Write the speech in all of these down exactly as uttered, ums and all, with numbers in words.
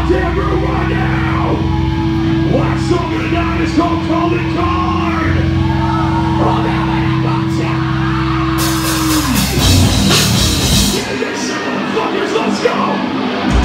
everyone now! Last song of the night is called Calling Card! Oh, now I got time! Yeah, this motherfuckers, let's go!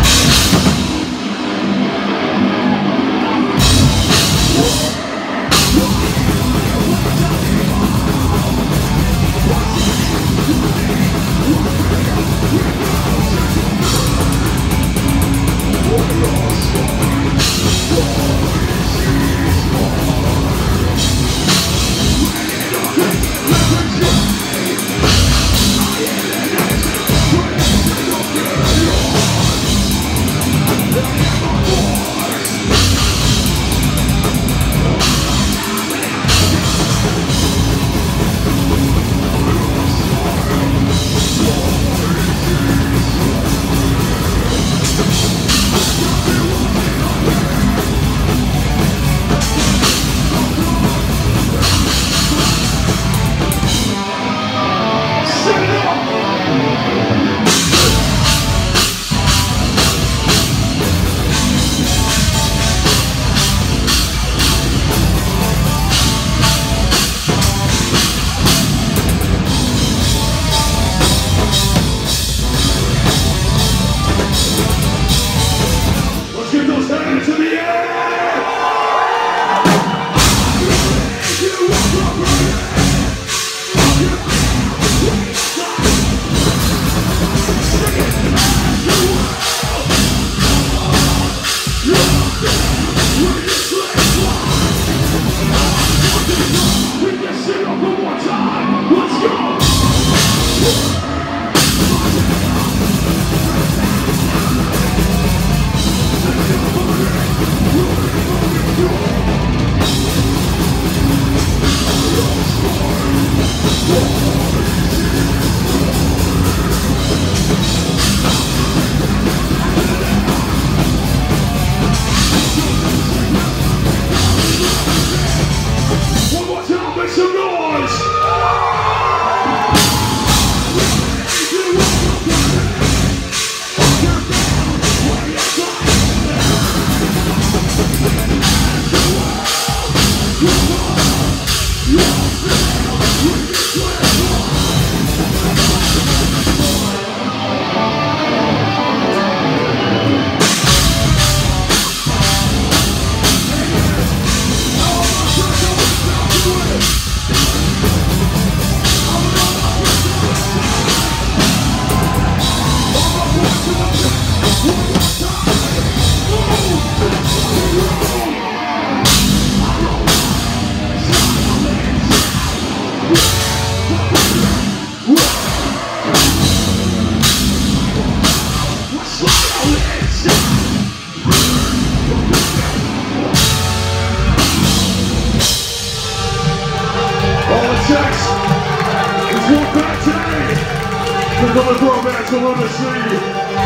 Another romance I wanna see.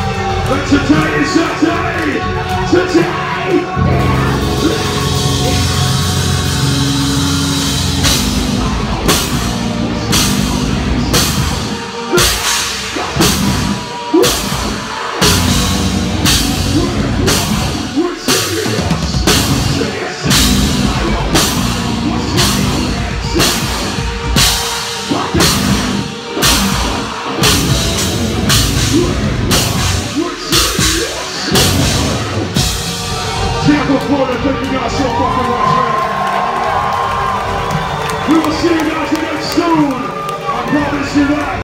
And today is your day. Today. Tampa, Florida, thank you guys so fucking much, man. We will see you guys again soon. I promise you that.